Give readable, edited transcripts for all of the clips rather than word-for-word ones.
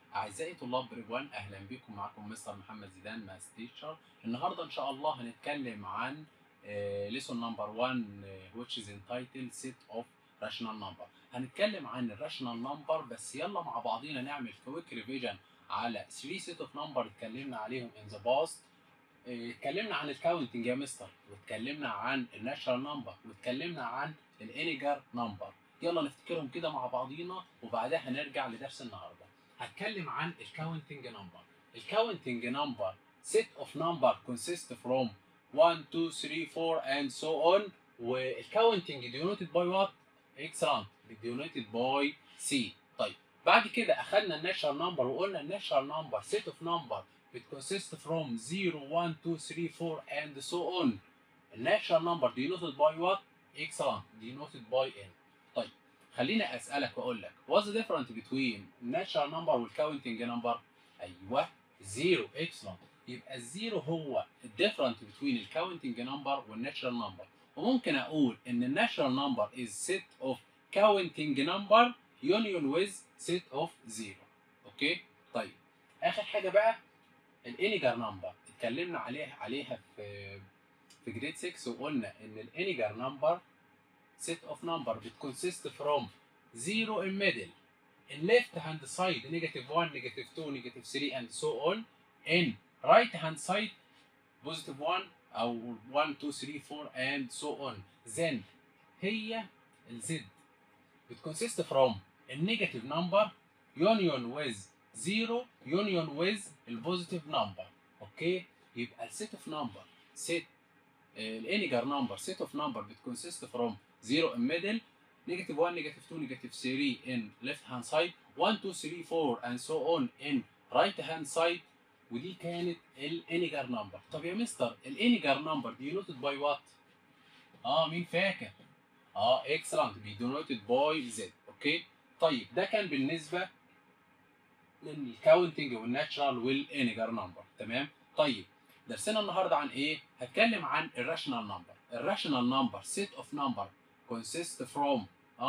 أعزائي طلاب بريب 1، أهلا بكم. معكم مستر محمد زيدان ماس تيتشر. النهارده إن شاء الله هنتكلم عن lesson number 1 which is entitled set of rational number. هنتكلم عن الراشونال نمبر، بس يلا مع بعضينا نعمل كويك ريفيجن على 3 set of number اتكلمنا عليهم in the past. اتكلمنا عن الكاونتنج يا مستر، واتكلمنا عن الناتشرال نمبر، واتكلمنا عن الانيجر نمبر. يلا نفتكرهم كده مع بعضينا وبعدها هنرجع لدرس النهارده. هتكلم عن الكاونتنج نمبر. الكاونتنج نمبر set of number consists from 1 2 3 4 and so on. والكاونتنج denoted by what؟ excellent. denoted by C. طيب بعد كده اخذنا الناتشرال نمبر وقلنا الناتشرال نمبر set of number بتكونسيست from 0 1 2 3 4 and so on. الناتشرال نمبر denoted by what؟ excellent. denoted by n. طيب خليني اسالك واقول لك what's the difference between natural number والcounting number؟ ايوه زيرو. excellent. يبقى الزيرو هو الديفرنت between الكاونتنج نمبر والناتشرال نمبر، وممكن اقول ان الناتشرال نمبر is set of counting number union with set of zero. اوكي طيب اخر حاجه بقى الانيجر نمبر اتكلمنا عليها في جريد 6، وقلنا ان الانيجر نمبر set of number بتكونسيست from 0 in middle in left hand side -1 -2 -3 and so on. in right hand side +1 او 1 2 3 4 and so on. then هي الزد بتكونسيست from النيجاتيف نمبر union with 0 union with البوزيتيف نمبر. اوكي يبقى السيت اوف نمبر سيت الانيجر نمبر سيت اوف نمبر بتكونسيست from 0 in middle -1 -2 -3 in left hand side 1 2 3 4 and so on in right hand side. ودي كانت الانيجر نمبر. طب يا مستر الانيجر نمبر دي نوتد باي وات؟ مين فاكر؟ اكسلنت بيدونوتد باي زد. اوكي طيب ده كان بالنسبه للكاونتنج والناتشرال والانيجر نمبر. تمام. طيب درسنا النهارده عن ايه؟ هتكلم عن الراشونال نمبر. الراشونال نمبر سيت اوف نمبر كونسيست فروم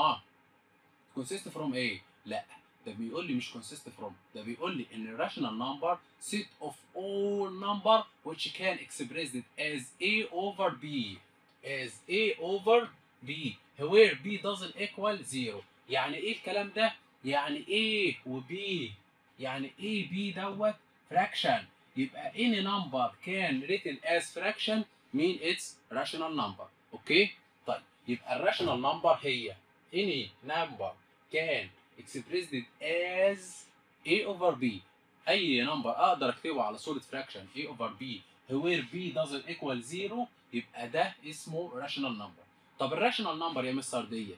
كونسيست فروم ايه؟ لا ده بيقول لي مش كونسيست فروم، ده بيقول لي ان الراشونال نمبر سيت اوف all number which can express it as a over b as a over b where b doesn't equal 0. يعني ايه الكلام ده؟ يعني a و b، يعني a b دوت fraction. يبقى any number can written as fraction mean it's rational number. اوكي طيب يبقى الراشونال نمبر هي any number can express it as a over b. اي نمبر اقدر اكتبه على صوره fraction a over b where b doesn't equal 0 يبقى ده اسمه rational number. طب الراشونال نمبر يا مستر ديت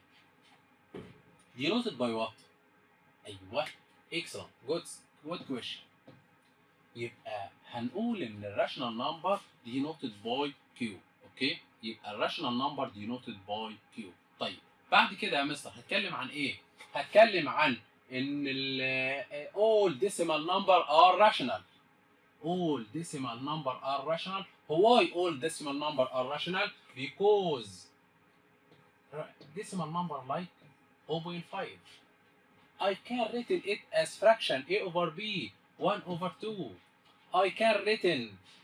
denoted by what؟ ايوه excellent good question. يبقى هنقول ان الراشونال نمبر denoted by q. اوكي يبقى الراشونال نمبر denoted by q. طيب بعد كده يا مستر هتكلم عن ايه؟ هتكلم عن ان all decimal number are rational. all decimal number are rational. why all decimal number are rational? because decimal number like 0.5 I can written it as fraction a over b 1 over 2. I can written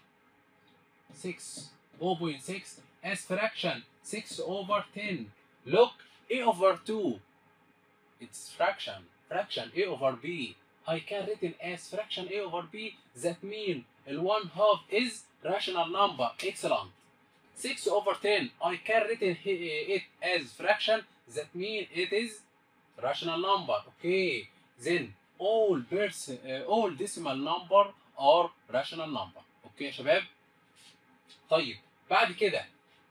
0.6 as fraction 6 over 10. Look a over 2 it's fraction a over b. I can written as fraction a over b that mean ال1/2 is rational number. Excellent. 6 over 10 I can written it as fraction that mean it is rational number. Okay then all decimal number are rational number. اوكي يا شباب. طيب بعد كده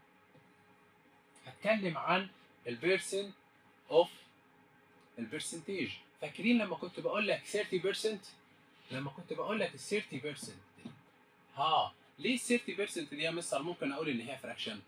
هتكلم عن البيرسنت اوف البرسنتيج. فاكرين لما كنت بقول لك 30%؟ لما كنت بقول لك ال 30% ليه ال 30% دي يا مستر ممكن اقول ان هي فراكشن؟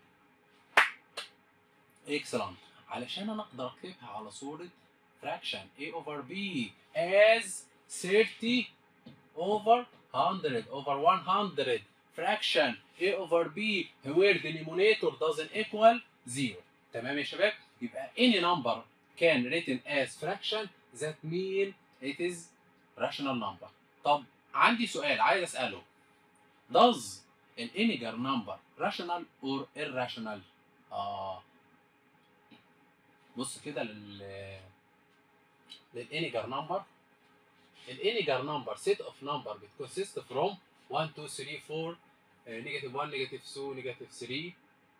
اكسلنت علشان انا اقدر اكتبها على صوره fraction a over b as 30 over 100 over 100 fraction a over b where denominator doesn't equal 0. تمام يا شباب. يبقى any number can written as fraction that mean it is rational number. طب عندي سؤال عايز اساله. does الانيجر نمبر rational or irrational؟ بص كده للانيجر نمبر. الانيجر نمبر set of number بتكونسيست from 1 2 3 4 نيجاتيف 1 نيجاتيف 2 نيجاتيف 3.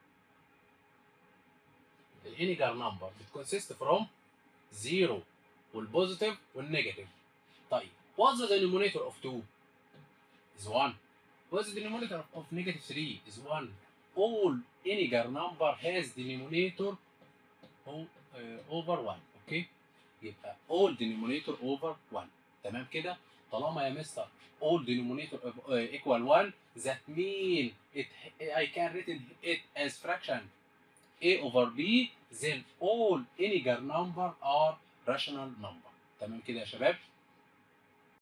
الانيجر نمبر بتكونسيست from 0 والبوزيتيف والنيجاتيف. طيب what's the denominator of 2 is 1. what's the denominator of negative 3 is 1. all integer number has denominator over 1. اوكي، يبقى all denominator over 1. تمام كده. طالما يا مستر all denominator equal 1 that mean I can written it as fraction a over b then all integer number are rational number. تمام كده يا شباب.